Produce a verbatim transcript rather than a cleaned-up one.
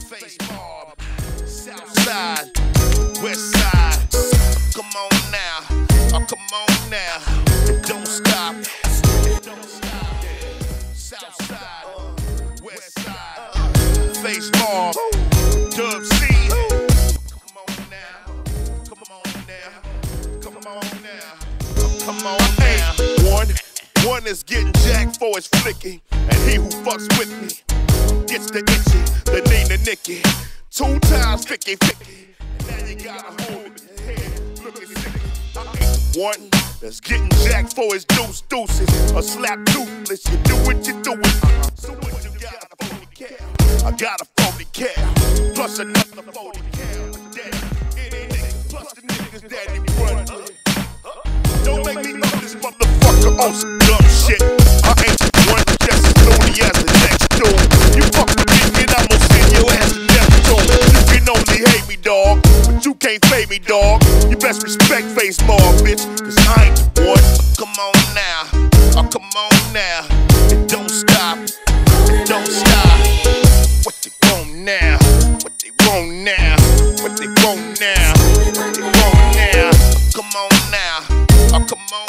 Face mob, south side, west side. Come on now, oh come on now. Don't stop, don't stop. South side, west side. Face mob, Dub C. Come on now, come on now, come on now, oh, come on now. One, one is getting jacked for his flicky, and he who fucks with me gets the itchy, the Nina Nicky. Two times fifty fifty. Now you gotta hold it in his head, looking sick. One that's getting jacked for his deuce deuces. A slap toothless, you do what you do it. So what you got a forty cal? I got a forty cal. Plus another forty cal. Any nigga plus the niggas that he run with. Don't make me know this motherfucker on some dumb shit. I ain't one just as loony as the next dude. You fuck with me and I'm gonna send your ass to Neptune. You can only hate me, dog, but you can't pay me, dog. You best respect face mob, bitch, cause I ain't the one. Come on now, oh come on now. And don't stop, and don't stop. What they want now? What they want now? What they want now? What they want now? Come on now, oh come on